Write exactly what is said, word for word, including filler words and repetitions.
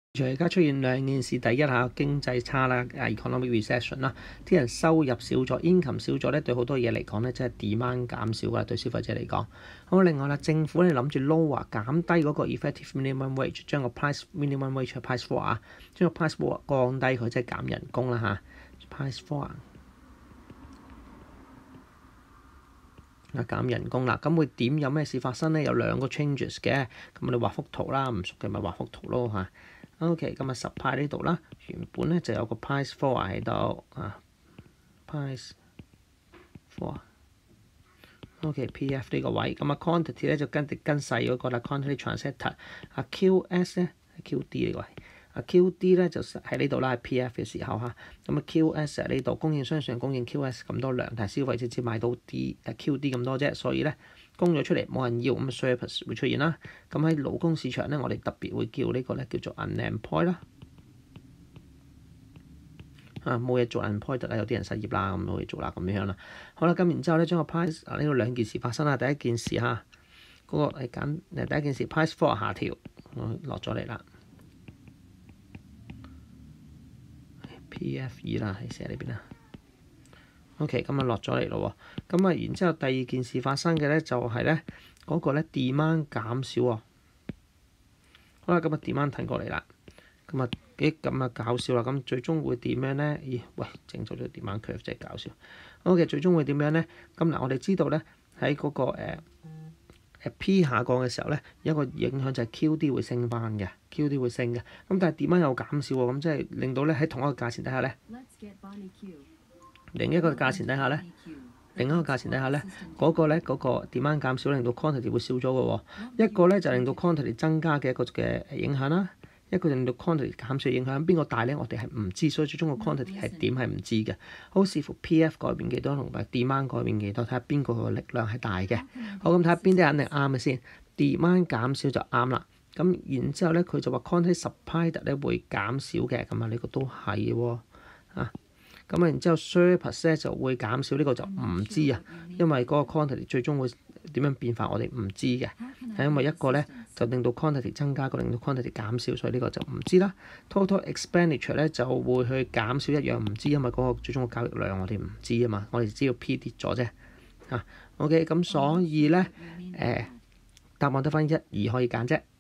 而家出現兩件事，第一下經濟差啦，economic recession 啦，啲人收入少咗 ，income 少咗咧，對好多嘢嚟講咧，即係 demand 減少㗎，對消費者嚟講。好，另外啦，政府咧諗住 lower 減低嗰個 effective minimum wage，將個 price minimum wage price floor 啊，將個 price floor 降低佢，即係減人工啦嚇。price floor 啊，減人工啦，咁會點？有咩事發生咧？有兩個 changes 嘅，咁我哋畫幅圖啦，唔熟嘅咪畫幅圖咯嚇。OK，咁啊十派呢度啦，原本咧就有個 price floor 喺度啊 ，price floor。OK，P F 呢個位，咁啊 quantity 咧就跟跟細嗰個啦 ，quantity transacted。啊 Q S 咧係 Q D 呢個位，啊 Q D 咧就喺呢度啦，係 P F 嘅時候嚇。咁啊 Q S 喺呢度，供應商上供應 Q S 咁多量，但係消費者只買到 D 誒 Q D 咁多啫，所以咧供咗出嚟冇人要，咁啊 surplus 會出現啦。咁喺勞工市場咧，我哋特別會叫呢個咧叫做 unemployed 啦。啊冇嘢做 unemployed 啦，有啲人失業啦，咁冇嘢做啦，咁樣啦。好啦，咁然之後咧，將個 price 啊呢度兩件事發生啦。第一件事嚇，嗰、那個係揀誒第一件事 price floor 下調，落咗嚟啦。P F 二啦，喺寫呢邊啦。OK，咁啊落咗嚟咯喎。咁啊，然之後第二件事發生嘅咧就係咧嗰個咧 demand 減少喎。好啦，咁啊 demand 騰過嚟啦。咁啊幾咁啊搞笑啦！咁最終會點樣咧？咦，喂，整咗條 demand curve 真係搞笑。OK，最終會點樣咧？咁嗱，我哋知道咧喺嗰個誒、呃、P 下降嘅時候咧，有一個影響就係 Q D 會升翻嘅 ，Q D 會升嘅。咁但係 demand 又減少喎，咁即係令到咧喺同一個價錢底下咧，另一個價錢底下咧，另一個價錢底下咧，嗰、那個咧嗰、那個 demand 減少，令到 quantity 會少咗嘅喎。一個咧就令到 quantity 增加嘅一個嘅影響啦。一個令到 quantity 減少影響，邊個大咧？我哋係唔知，所以最終個 quantity 係點係唔知嘅。好，視乎 P F 改變幾多同埋 demand 改變幾多，睇下邊個個力量係大嘅。好，咁睇下邊啲肯定啱嘅先。demand 減少就啱啦。咁然之後咧，佢就話 quantity supplied 咧會減少嘅，咁啊呢個都係喎啊。咁啊，然之後 surplus 咧就會減少，呢、這個就唔知啊，因為嗰個 quantity 最終會點樣變化，我哋唔知嘅。係因為一個咧就令到 quantity 增加，一個令到 quantity 減少，所以呢個就唔知啦。Total expenditure 咧就會去減少一樣唔知，因為嗰個最終嘅交易量我哋唔知啊嘛，我哋只要 P 跌咗啫。啊 ，OK，咁所以咧誒、呃、答案得翻一、二可以揀啫。